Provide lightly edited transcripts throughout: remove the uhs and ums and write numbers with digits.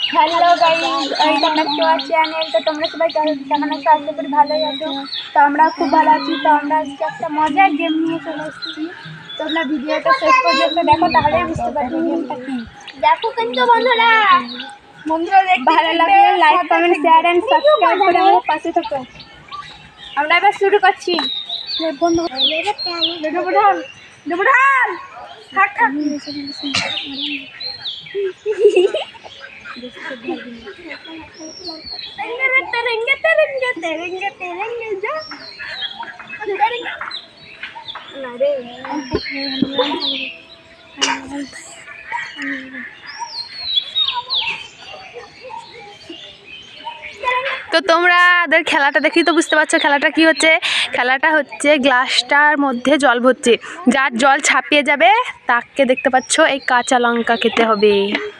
Hello guys, welcome back to our channel. তো তোমরা সবাই কেমন আছো? আশা করি ভালোই আছো। তো আমরা খুব ভালো আছি। তো আমরা আজকে একটা মজার গেম নিয়ে চলে এসেছি। তোমরা ভিডিওটা শেষ পর্যন্ত দেখো, তাহলেই বুঝতে পারবে গেমটা কি। দেখো কিন্তু বন্ধুরা ভালো লাগলে like, comment, share and subscribe করে আমার পাশে থাকো। আমরা এবার শুরু করছি। বন্ধু থাক থাক তো তোমাদের খেলাটা দেখি তো বুঝতে পারছো খেলাটা কি হচ্ছে। খেলাটা হচ্ছে গ্লাসটার মধ্যে জল ভরছে, যার জল ছাপিয়ে যাবে তাকে দেখতে পাচ্ছ এই কাঁচা লঙ্কা খেতে হবে।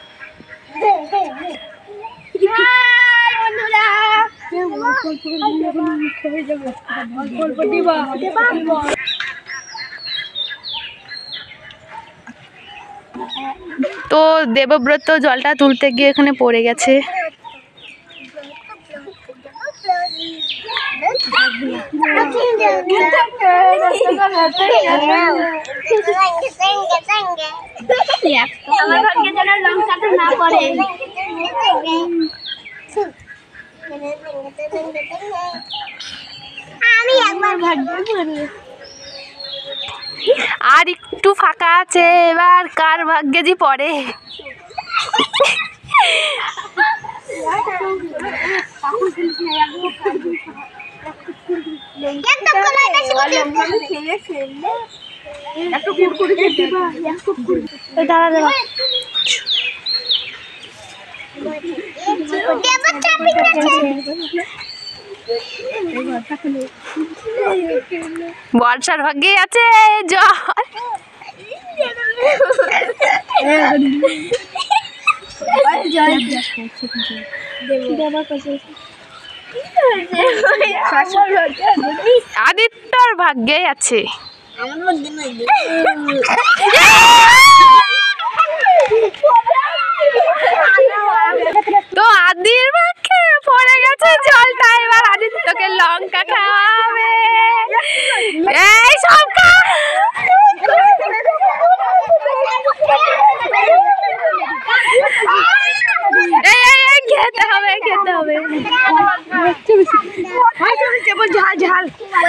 তো দেবব্রত জলটা তুলতে গিয়ে এখানে পড়ে গেছে। আমার ভাগ্যে যেন লঙ্কাটা না পড়ে। আমি একবার ভাগ্যে পড়ি। আর একটু ফাঁকা আছে, এবার কার ভাগ্যে যে পড়ে। বর্ষার ভাগ্যে আছে জল। আদিত্যর ভাগ্যে আছে। তো আদির ভাগ্যে পড়ে গেছে জলটা, এবার আদিত্যকে লঙ্কা খাওয়াবে। এই শঙ্কা খেতে হবে খেতে হবে। ঝাল ঝাল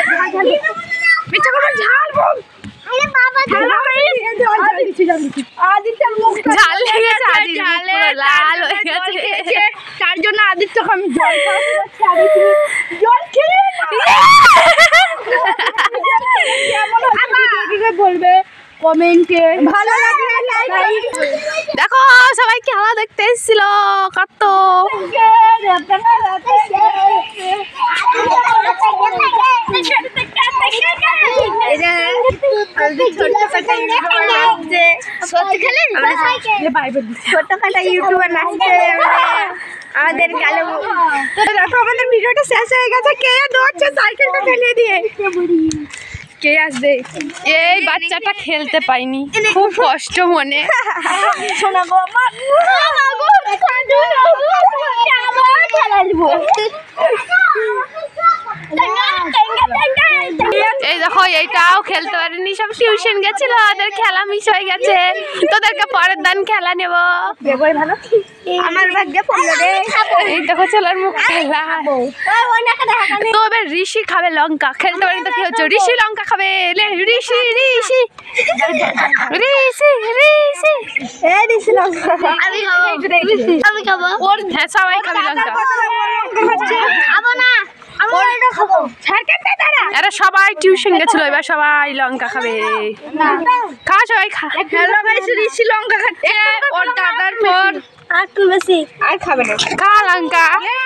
ঝাল লেগেছে, লাল হয়ে গেছে, তার জন্য আদিত্যকে আমি জল খেয়ে বলবে কমেন্টে। ভালো লাগলে লাইক। দেখো সবাই খেলা দেখতে এসেছিল কত। ছোটখাটো ইউটিউবার নাচছে আমাদের কালো। দেখো আমাদের ভিডিওটা শেষ হয়ে গেছে। কে দৌড়ছে সাইকেলটা ফেলে দিয়ে? কে আসবে? এই বাচ্চাটা খেলতে পাইনি, খুব কষ্ট মনে। শোনা গো এই দেখো এইটাও খেলতে পারিনি, সব টিউশন গেছিল, ওদের খেলা মিস হয়ে গেছে। তোদেরকে পরের দিন খেলা নেব। আমার ভাগ্যে পড়লো রে। এই দেখো ছেলের মুখ খেলা। তো এবার ঋষি খাবে লঙ্কা, খেলতে পারিনি তো কি হচ্ছে, ঋষি লঙ্কা খাবে। ঋষি ঋষি ঋষি ঋষি আমি খাবো। ওর হ্যাঁ সবাই খাবে লঙ্কা। আরে সবাই টিউশন গেছিল, এবার সবাই লঙ্কা খাবে। খা সবাই খা। ঋষি লঙ্কা খাচ্ছে, ওর দাদার পর আর একটু বেশি আর খাবে না। খা লঙ্কা।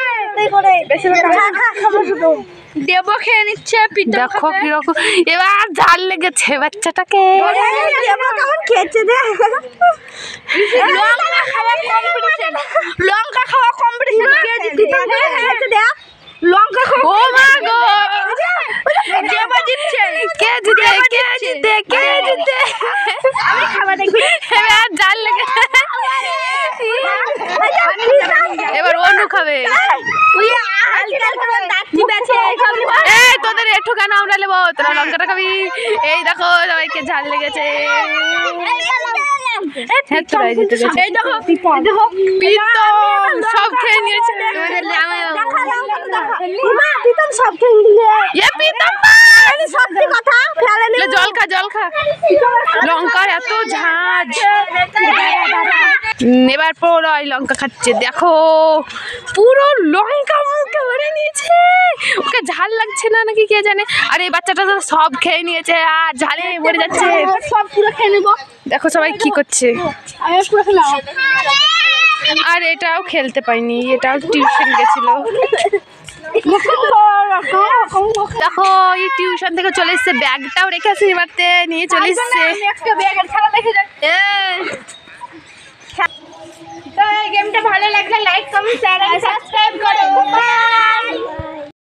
দেব খেয়ে নিচ্ছে। দেখো কিরকম এবার ঝাল লেগেছে বাচ্চাটাকে। খেয়েছে লঙ্কা খাওয়া কম্পিটিশন। লঙ্কা ও মা গো, দেব জিতছে। কে জিতে কে জিতে কে জিতে? আমি খাবার দেখি। এবার ঝাল লেগেছে। এবার অনু খাবে। এই তোদের একটু কেন আমরা নেবো, তোরা লঙ্কাটা খাবি। এই দেখো সবাইকে ঝাল লেগেছে। সব খেয়ে নিয়েছে। জল খা জল খা, লঙ্কার এত ঝাঁজ। এবার পুরো লঙ্কা খাচ্ছে, দেখো পুরো লঙ্কা মুখে ভরে নিয়েছে। ওকে ঝাল লাগছে না নাকি কে জানে। আর এই বাচ্চাটা তো সব খেয়ে নিয়েছে আর ঝালে মরে যাচ্ছে। সব পুরো খেয়ে নেবো। দেখো সবাই কি করছে। আমি পুরো খেলাম। আর এটাও খেলতে পাইনি, এটাও টিউশন গেছিল। দেখো এই টিউশন থেকে চলে এসছে, ব্যাগটাও রেখে আসি এবারতে নিয়ে চলে এসছে। তো এই গেমটা ভালো লাগলে লাইক কমেন্ট শেয়ার আর সাবস্ক্রাইব